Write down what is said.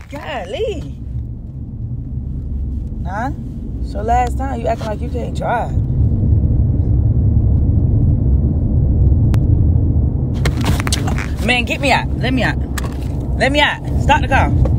Golly. Huh? So last time you acting like you can't drive. Man, get me out. Let me out. Let me out. Stop the car.